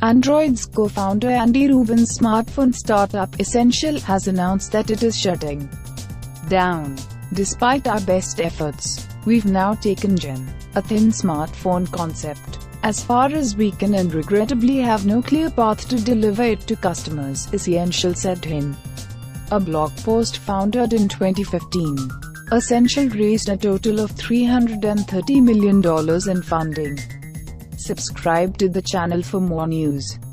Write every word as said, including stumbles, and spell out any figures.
Android's co-founder Andy Rubin's smartphone startup Essential has announced that it is shutting down. Despite our best efforts, we've now taken Gen, a thin smartphone concept, as far as we can and regrettably have no clear path to deliver it to customers, Essential said in a blog post founded in twenty fifteen. Essential raised a total of three hundred thirty million dollars in funding. Subscribe to the channel for more news.